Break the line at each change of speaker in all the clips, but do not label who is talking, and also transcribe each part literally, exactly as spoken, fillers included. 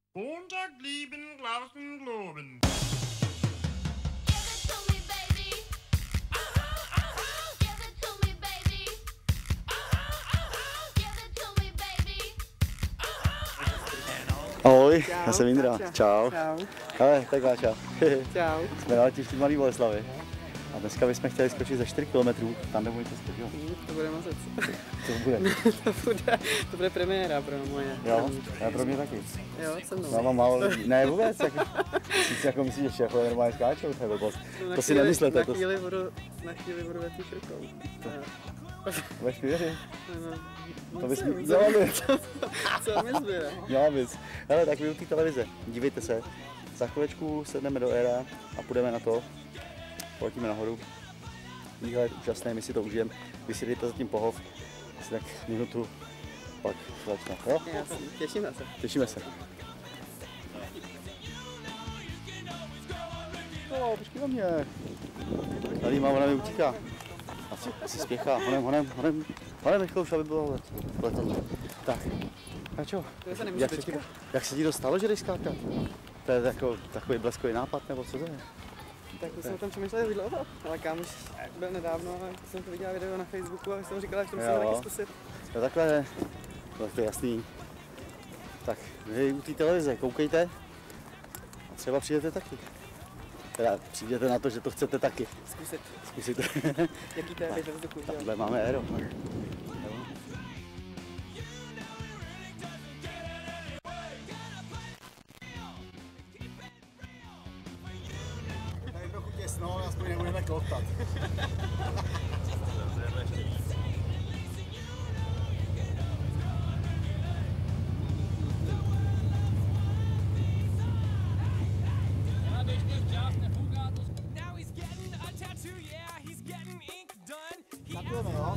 Montag lieben, Glauben, Globen.
Ahoj,
Čau,
já jsem Indra.
Káča.
Čau.
Čau.
Hele, tak Káča.
Čau.
Jsme na letišti Malý Boleslavy. A dneska bychom chtěli skočit za čtyři kilometrů. Tam nebo to skočit, jo?
Hmm, to bude mazec.
Co to bude?
to, bude, to bude premiéra pro moje.
Jo, a pro mě taky.
Jo, se mnou.
Já mám málo lidí. Ne, vůbec. Jako, si jako myslíš, že jako normálně skáčou, to je blbost.
No,
To si nemyslete.
Na
To...
chvíli budu, na chvíli budu ve tvých rukou.
Ve chvíli?
No,
To bys
nevím,
měla být.
Co mi zbyde?
Měla bys. Hele, tak vy u té televize, dívejte se. Za chvilečku sedneme do éra a půjdeme na to. Poletíme nahoru. Výhled úžasný, my si to užijeme. Vy si dejte zatím pohov. Asi tak minutu, pak začne. Jo?
Jasně, těšíme se.
Těšíme se. O, počkej na mě. Tady má, ona mi utíká. Asi, asi spěchá. Honem, honem, honem. Honem, rychle už, aby bylo let, letadlo. Tak. A čo?
To se nemůže
Jak se, ti, jak se ti to stalo, že jdeš skákat? To je jako, takový bleskový nápad, nebo co to je?
Tak to jsem o tom přemýšlel dlouho, ale kámoš byl nedávno a jsem to viděla video na Facebooku a jsem říkala, že to musím taky zkusit.
No takhle, no, to je jasný. Tak vy u té televize koukejte a třeba přijdete taky. Teda přijdete na to, že to chcete taky.
Zkusit.
Zkusit.
Jaký to je ve vzduchu?
Takhle máme aero. Tady trochu těsno, ale aspoň nebudeme klotat. Nakujeme, jo?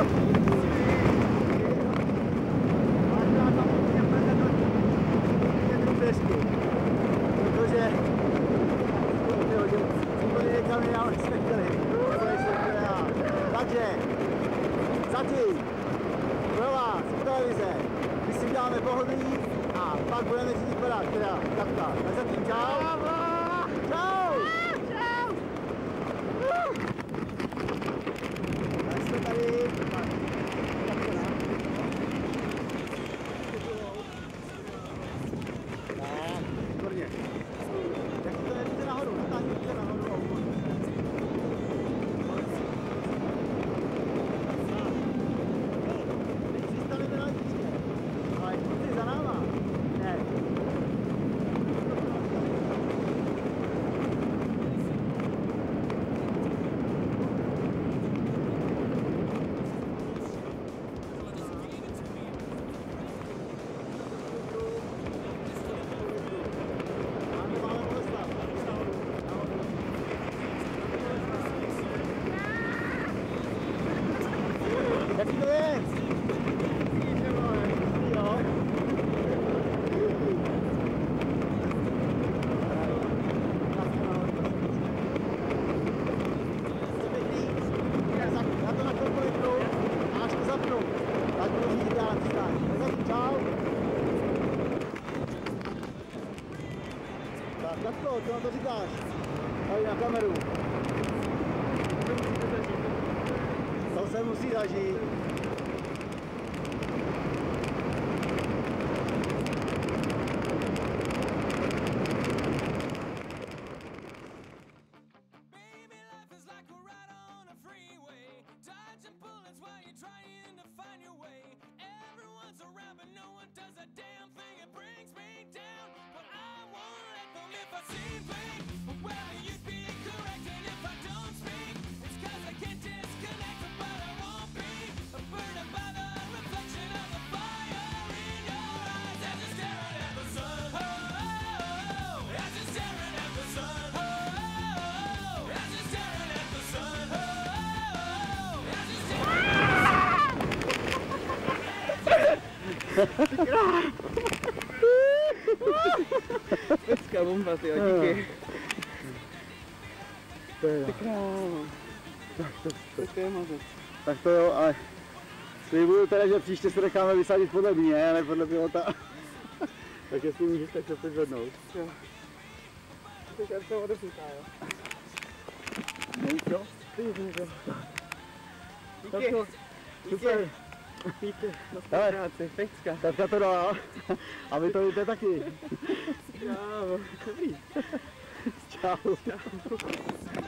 Protože úplně někam jinam jsme chtěli. Takže zatím pro vás v televize my si dáme pohodlí a pak budeme řídit barák, teda takta. Tak zatím čau. Čau. Čau. Tak jsme tady. Výborně. Jak to jedete nahoru, natáhněte nahoru a uvolně. Teď přistaneme na letiště. Ale kluci za náma. Ne. Jaký to je? Jo. Já to na chvilku vypnu a až to zapnu, tak budu řídit dál přistání. Tak zatím čau. Tak, Katko, co na to říkáš? Tady na kameru. To se musí zažít.
Pecka bomba, ty díky. Ty krávo. Tak to je mazec.
Tak to jo, ale slibuju teda, že příště se necháme vysadit podle mě, ne podle pilota. Tak jestli můžeš, tak se předvednout.
Jo. Ty karta odesnutá, jo.
Není to?
Ty jo.
Tak to, super.
Díky. Na
Hele.
spolupráci. Pecka.
Tatka to dá. A vy to víte taky.
Krávo. Dobrý.
Čau.
Čau.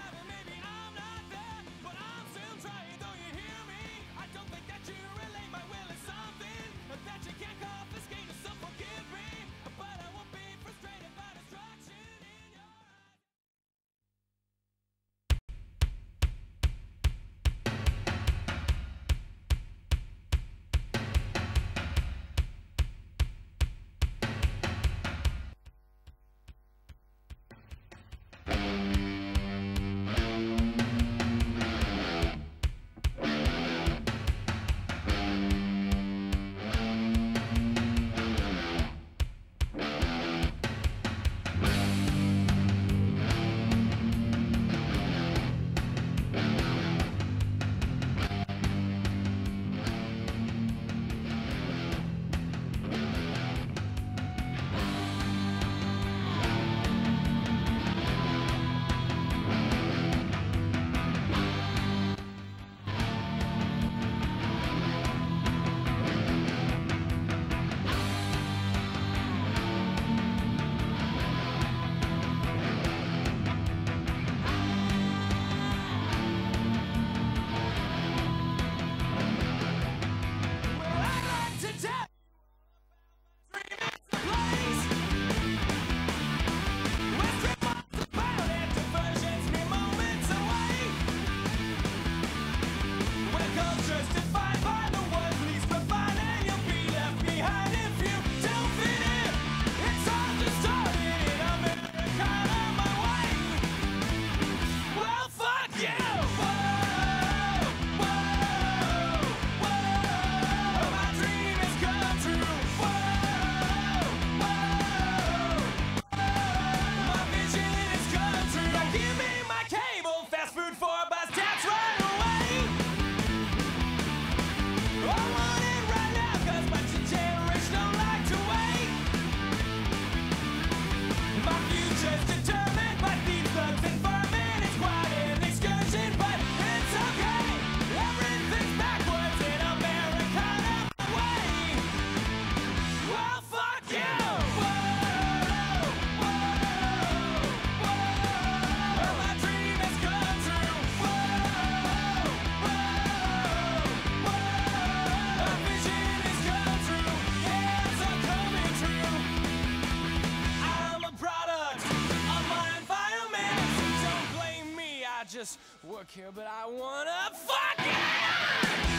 just work here, but I wanna fuck it!